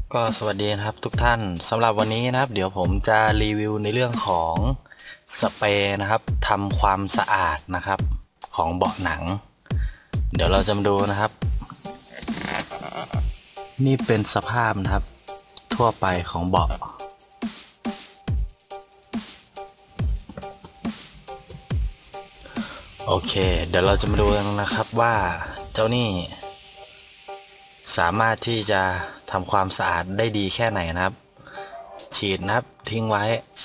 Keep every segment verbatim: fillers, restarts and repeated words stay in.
ก็สวัสดีนะครับทุกท่านสำหรับวันนี้นะครับเดี๋ยวผมจะรีวิวในเรื่องของสเปรย์นะครับทำความสะอาดนะครับของเบาะหนังเดี๋ยวเราจะมาดูนะครับนี่เป็นสภาพนะครับทั่วไปของเบาะโอเคเดี๋ยวเราจะมาดูกันนะครับว่าเจ้านี่สามารถที่จะทำความสะอาดได้ดีแค่ไหนนะครับฉีดนะครับทิ้งไว้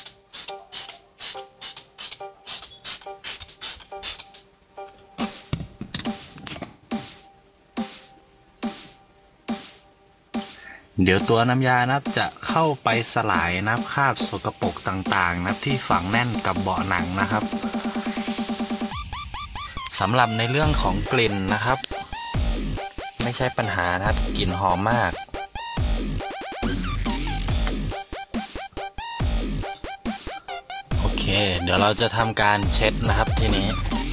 เดี๋ยวตัวน้ำยานะครับจะเข้าไปสลายนะครับคราบสกปรกต่างๆนะครับที่ฝังแน่นกับเบาะหนังนะครับสำหรับในเรื่องของกลิ่นนะครับไม่ใช่ปัญหานะครับกลิ่นหอมมากโอเคเดี๋ยวเราจะทำการเช็ดนะครับทีนี้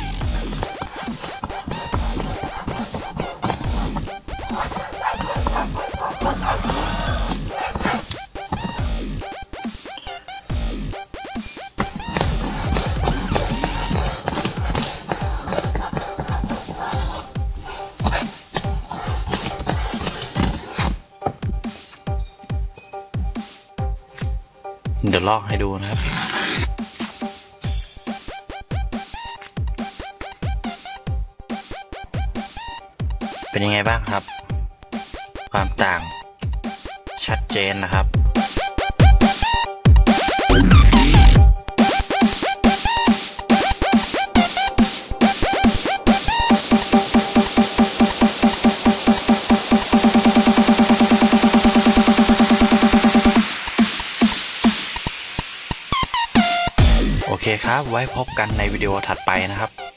เดี๋ยวลอกให้ดูนะครับเป็นยังไงบ้างครับความต่างชัดเจนนะครับโอเคครับไว้พบกันในวิดีโอถัดไปนะครับ